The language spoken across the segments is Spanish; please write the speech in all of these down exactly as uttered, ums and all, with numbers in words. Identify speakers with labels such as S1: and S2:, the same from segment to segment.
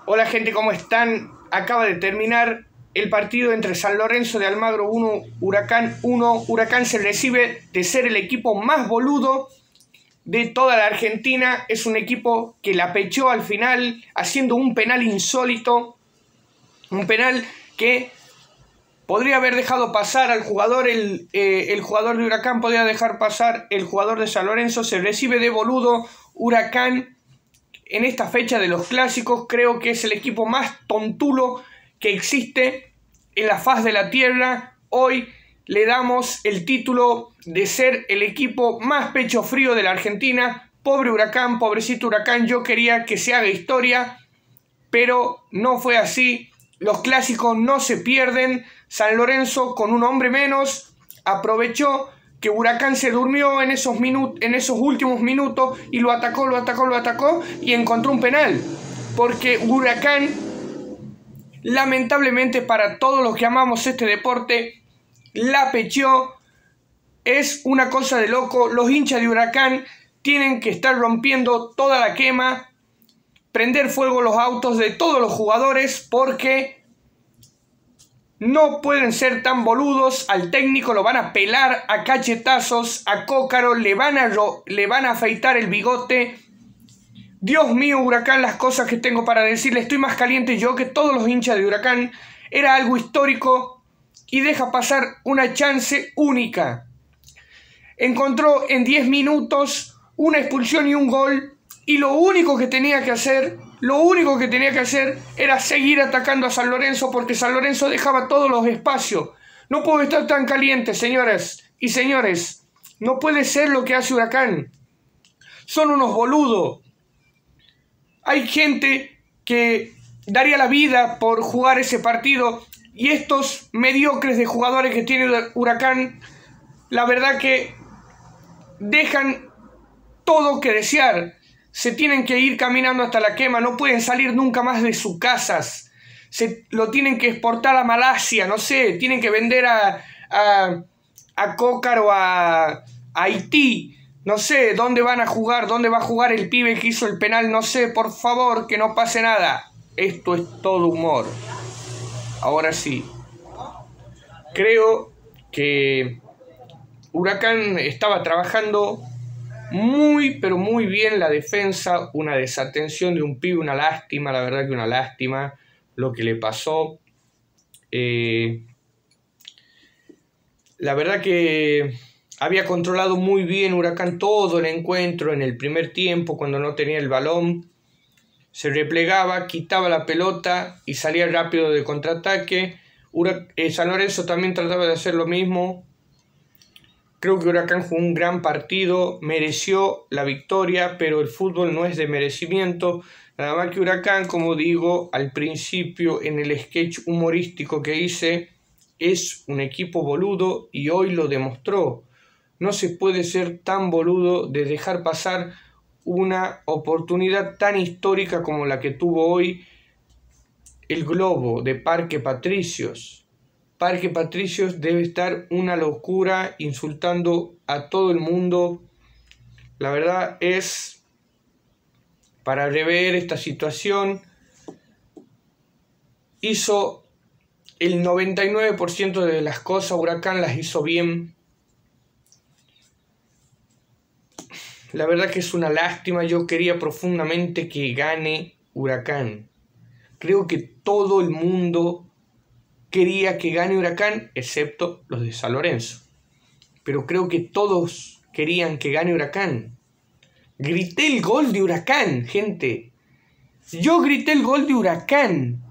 S1: Hola gente, ¿cómo están? Acaba de terminar el partido entre San Lorenzo de Almagro uno, Huracán uno. Huracán se recibe de ser el equipo más boludo de toda la Argentina. Es un equipo que la pechó al final haciendo un penal insólito. Un penal que podría haber dejado pasar al jugador, el, eh, el jugador de Huracán podría dejar pasar el jugador de San Lorenzo. Se recibe de boludo Huracán. En esta fecha de los clásicos creo que es el equipo más tontulo que existe en la faz de la tierra. Hoy le damos el título de ser el equipo más pecho frío de la Argentina. Pobre Huracán, pobrecito Huracán, yo quería que se haga historia, pero no fue así. Los clásicos no se pierden. San Lorenzo, con un hombre menos, aprovechó que Huracán se durmió en esos, en esos últimos minutos y lo atacó, lo atacó, lo atacó y encontró un penal. Porque Huracán, lamentablemente para todos los que amamos este deporte, la pecheó. Es una cosa de loco. Los hinchas de Huracán tienen que estar rompiendo toda la quema, prender fuego los autos de todos los jugadores, porque no pueden ser tan boludos. Al técnico lo van a pelar a cachetazos, a Cócaro le van a, le van a afeitar el bigote. Dios mío, Huracán, las cosas que tengo para decirle. Estoy más caliente yo que todos los hinchas de Huracán. Era algo histórico y deja pasar una chance única. Encontró en diez minutos una expulsión y un gol, y lo único que tenía que hacer... Lo único que tenía que hacer era seguir atacando a San Lorenzo, porque San Lorenzo dejaba todos los espacios. No puedo estar tan caliente, señoras y señores. No puede ser lo que hace Huracán. Son unos boludos. Hay gente que daría la vida por jugar ese partido, y estos mediocres de jugadores que tiene Huracán, la verdad que dejan todo que desear. Se tienen que ir caminando hasta la quema, no pueden salir nunca más de sus casas. Se lo tienen que exportar a Malasia, no sé, tienen que vender a, a, a Cócaro, a, a Haití. No sé dónde van a jugar, dónde va a jugar el pibe que hizo el penal, no sé, por favor, que no pase nada. Esto es todo humor. Ahora sí, creo que Huracán estaba trabajando muy, pero muy bien la defensa. Una desatención de un pibe, una lástima, la verdad que una lástima lo que le pasó. Eh, la verdad que había controlado muy bien Huracán todo el encuentro en el primer tiempo, cuando no tenía el balón. Se replegaba, quitaba la pelota y salía rápido de contraataque. Eh, San Lorenzo también trataba de hacer lo mismo. Creo que Huracán jugó un gran partido, mereció la victoria, pero el fútbol no es de merecimiento. Nada más que Huracán, como digo al principio en el sketch humorístico que hice, es un equipo boludo y hoy lo demostró. No se puede ser tan boludo de dejar pasar una oportunidad tan histórica como la que tuvo hoy el Globo de Parque Patricios. Parque Patricios debe estar una locura, insultando a todo el mundo. La verdad es para rever esta situación. Hizo el noventa y nueve por ciento de las cosas, Huracán las hizo bien. La verdad que es una lástima. Yo quería profundamente que gane Huracán. Creo que todo el mundo quería que gane Huracán, excepto los de San Lorenzo. Pero creo que todos querían que gane Huracán. Grité el gol de Huracán, gente. Yo grité el gol de Huracán.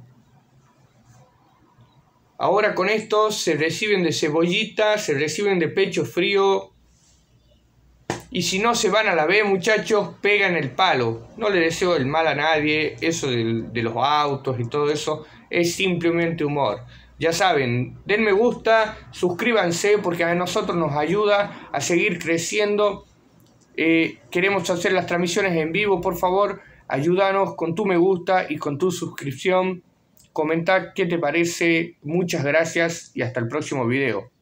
S1: Ahora con esto se reciben de cebollita, se reciben de pecho frío. Y si no se van a la B, muchachos, pegan el palo. No le deseo el mal a nadie. Eso de, de los autos y todo eso es simplemente humor. Ya saben, den me gusta, suscríbanse, porque a nosotros nos ayuda a seguir creciendo. Eh, queremos hacer las transmisiones en vivo, por favor, ayúdanos con tu me gusta y con tu suscripción. Comenta qué te parece. Muchas gracias y hasta el próximo video.